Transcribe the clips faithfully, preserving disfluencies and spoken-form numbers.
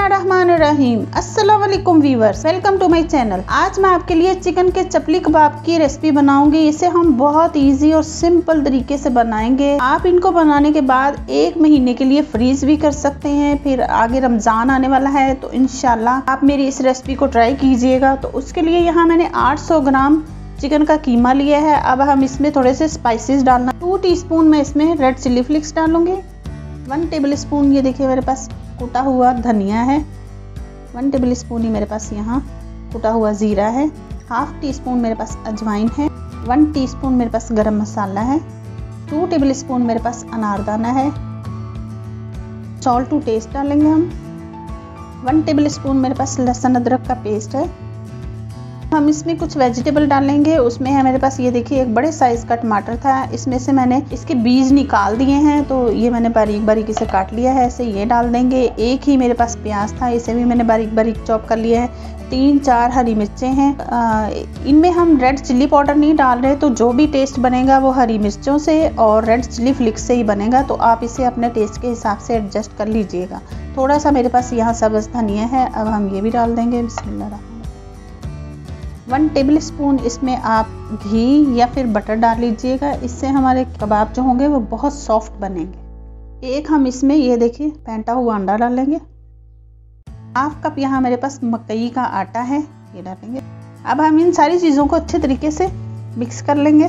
बिस्मिल्लाहिर्रहमानिर्रहीम। अस्सलाम वालेकुम viewers, welcome to my channel. आज मैं आपके लिए चिकन के चपली कबाब की रेसिपी बनाऊंगी। इसे हम बहुत इजी और सिंपल तरीके से बनाएंगे। आप इनको बनाने के बाद एक महीने के लिए फ्रीज भी कर सकते हैं। फिर आगे रमजान आने वाला है तो इंशाल्लाह आप मेरी इस रेसिपी को ट्राई कीजिएगा। तो उसके लिए यहाँ मैंने आठ सौ ग्राम चिकन का कीमा लिया है। अब हम इसमें थोड़े से स्पाइसेस डालना। टू टीस्पून मैं इसमें रेड चिल्ली फ्लेक्स डालूंगी। वन टेबल स्पून ये देखिए मेरे पास कुटा हुआ धनिया है। वन टेबल स्पून ही मेरे पास यहाँ कुटा हुआ ज़ीरा है। हाफ टी स्पून मेरे पास अजवाइन है। वन टीस्पून मेरे पास गरम मसाला है। टू टेबल स्पून मेरे पास अनारदाना है। सॉल्ट टू टेस्ट डालेंगे हम। वन टेबल स्पून मेरे पास लहसुन अदरक का पेस्ट है। हम इसमें कुछ वेजिटेबल डालेंगे। उसमें है मेरे पास ये देखिए एक बड़े साइज़ का टमाटर था। इसमें से मैंने इसके बीज निकाल दिए हैं तो ये मैंने बारीक बारीक इसे काट लिया है। ऐसे ये डाल देंगे। एक ही मेरे पास प्याज था, इसे भी मैंने बारीक बारीक चॉप कर लिया है। तीन चार हरी मिर्चें हैं। इनमें हम रेड चिल्ली पाउडर नहीं डाल रहे, तो जो भी टेस्ट बनेगा वो हरी मिर्चों से और रेड चिल्ली फ्लेक्स से ही बनेगा। तो आप इसे अपने टेस्ट के हिसाब से एडजस्ट कर लीजिएगा। थोड़ा सा मेरे पास यहाँ सब्ज़ धनिया है। अब हम ये भी डाल देंगे। बिस्मिल्लाह। वन टेबल स्पून इसमें आप घी या फिर बटर डाल लीजिएगा। इससे हमारे कबाब जो होंगे वो बहुत सॉफ्ट बनेंगे। एक हम इसमें ये देखिए फेंटा हुआ अंडा डालेंगे। हाफ कप यहाँ मेरे पास मकई का आटा है, ये डालेंगे। अब हम इन सारी चीज़ों को अच्छे तरीके से मिक्स कर लेंगे।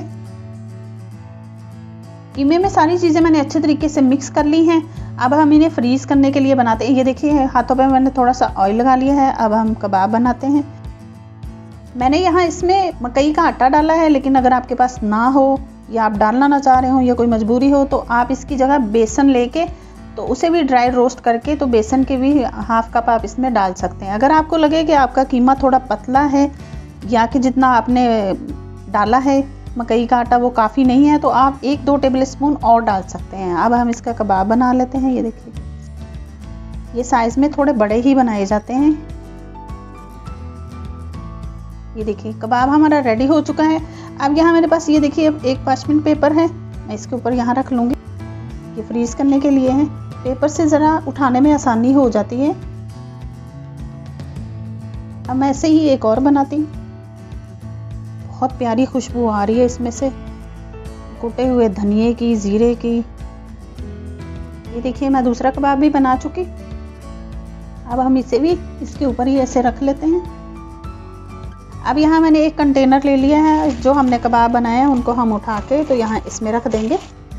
कीमे में सारी चीज़ें मैंने अच्छे तरीके से मिक्स कर ली हैं। अब हम इन्हें फ्रीज़ करने के लिए बनाते हैं। ये देखिए हाथों पे मैंने थोड़ा सा ऑयल लगा लिया है। अब हम कबाब बनाते हैं। मैंने यहाँ इसमें मकई का आटा डाला है, लेकिन अगर आपके पास ना हो या आप डालना ना चाह रहे हो या कोई मजबूरी हो तो आप इसकी जगह बेसन लेके तो उसे भी ड्राई रोस्ट करके तो बेसन के भी हाफ कप आप इसमें डाल सकते हैं। अगर आपको लगे कि आपका कीमा थोड़ा पतला है या कि जितना आपने डाला है मकई का आटा वो काफ़ी नहीं है तो आप एक दो टेबल स्पून और डाल सकते हैं। अब हम इसका कबाब बना लेते हैं। ये देखिए ये साइज़ में थोड़े बड़े ही बनाए जाते हैं। ये देखिए कबाब हमारा रेडी हो चुका है। अब यहाँ मेरे पास ये देखिए एक पार्चमेंट पेपर है, मैं इसके ऊपर यहाँ रख लूँगी। ये फ्रीज़ करने के लिए है। पेपर से ज़रा उठाने में आसानी हो जाती है। अब मैं ऐसे ही एक और बनाती हूँ। बहुत प्यारी खुशबू आ रही है इसमें से कुटे हुए धनिए की, ज़ीरे की। ये देखिए मैं दूसरा कबाब भी बना चुकी। अब हम इसे भी इसके ऊपर ही ऐसे रख लेते हैं। अब यहाँ मैंने एक कंटेनर ले लिया है। जो हमने कबाब बनाए हैं उनको हम उठा के तो यहाँ इसमें रख देंगे।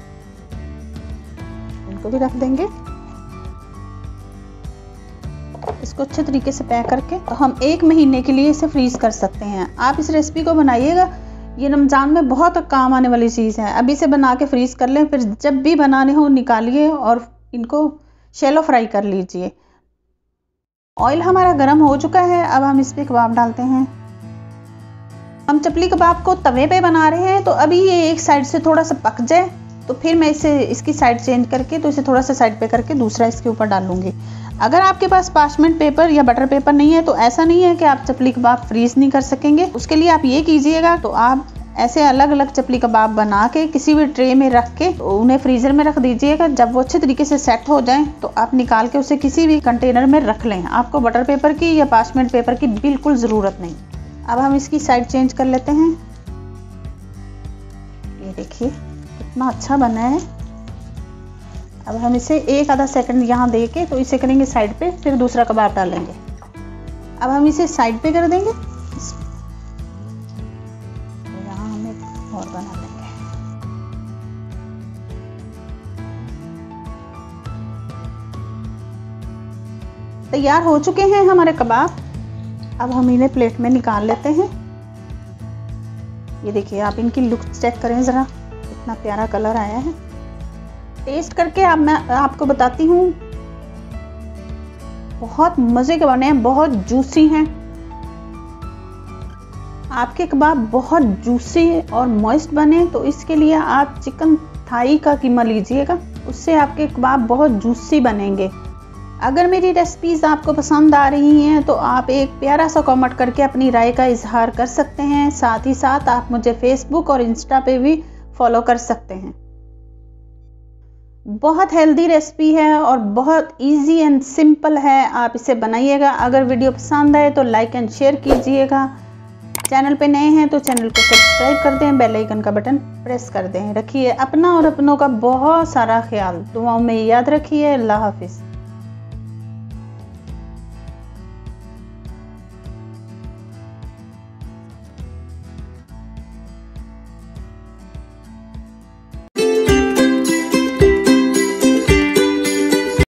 इनको भी रख देंगे। इसको अच्छे तरीके से पैक करके तो हम एक महीने के लिए इसे फ्रीज कर सकते हैं। आप इस रेसिपी को बनाइएगा, ये रमज़ान में बहुत काम आने वाली चीज़ है। अभी इसे बना के फ्रीज कर लें, फिर जब भी बनाने हो निकालिए और इनको शैलो फ्राई कर लीजिए। ऑयल हमारा गर्म हो चुका है। अब हम इस पर कबाब डालते हैं। हम चपली कबाब को तवे पे बना रहे हैं तो अभी ये एक साइड से थोड़ा सा पक जाए तो फिर मैं इसे इसकी साइड चेंज करके तो इसे थोड़ा सा साइड पे करके दूसरा इसके ऊपर डाल लूँगी। अगर आपके पास पार्चमेंट पेपर या बटर पेपर नहीं है तो ऐसा नहीं है कि आप चपली कबाब फ्रीज नहीं कर सकेंगे। उसके लिए आप ये कीजिएगा तो आप ऐसे अलग अलग चपली कबाब बना के किसी भी ट्रे में रख के तो उन्हें फ्रीज़र में रख दीजिएगा। जब वो अच्छे तरीके से सेट हो जाएं तो आप निकाल के उसे किसी भी कंटेनर में रख लें। आपको बटर पेपर की या पार्चमेंट पेपर की बिल्कुल ज़रूरत नहीं। अब हम इसकी साइड चेंज कर लेते हैं। ये देखिए कितना अच्छा बना है। अब हम इसे एक आधा सेकंड यहाँ दे के तो इसे करेंगे साइड पे, फिर दूसरा कबाब डालेंगे। अब हम इसे साइड पे कर देंगे। यहाँ हम एक और बना लेंगे। तैयार हो चुके हैं हमारे कबाब। अब हम इन्हें प्लेट में निकाल लेते हैं। ये देखिए आप इनकी लुक चेक करें ज़रा, इतना प्यारा कलर आया है। टेस्ट करके अब मैं आपको बताती हूँ। बहुत मज़े के बने हैं, बहुत जूसी हैं। आपके कबाब बहुत जूसी और मॉइस्ट बने तो इसके लिए आप चिकन थाई का कीमा लीजिएगा, उससे आपके कबाब बहुत जूसी बनेंगे। अगर मेरी रेसिपीज़ आपको पसंद आ रही हैं तो आप एक प्यारा सा कमेंट करके अपनी राय का इजहार कर सकते हैं। साथ ही साथ आप मुझे फेसबुक और इंस्टा पे भी फॉलो कर सकते हैं। बहुत हेल्दी रेसिपी है और बहुत इजी एंड सिंपल है। आप इसे बनाइएगा। अगर वीडियो पसंद आए तो लाइक एंड शेयर कीजिएगा। चैनल पे नए हैं तो चैनल को सब्सक्राइब कर दें, बेल आइकन का बटन प्रेस कर दें। रखिए अपना और अपनों का बहुत सारा ख्याल। दुआओं में याद रखिए। अल्लाह हाफिज़।